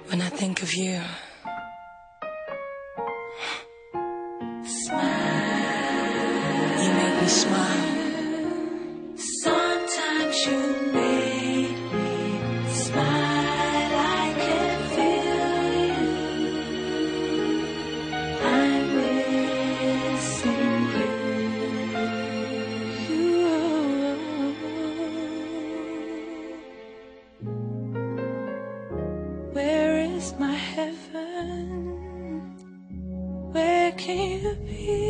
when I think of you. Smile. You make me smile. Sometimes you make me smile. I can feel you. I'm missing you. Where is my heaven? Where can you be?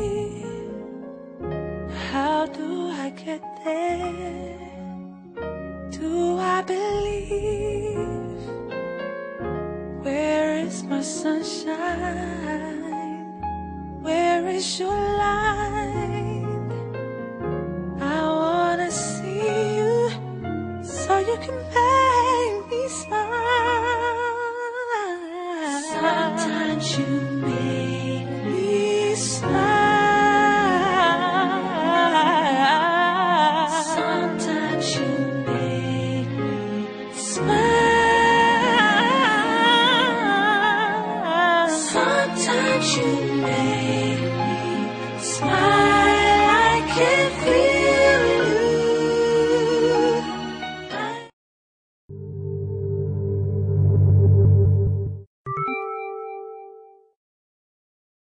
How do I get there? Do I believe? Where is my sunshine? Where is your light? I wanna see you so you can make me smile. Sometimes you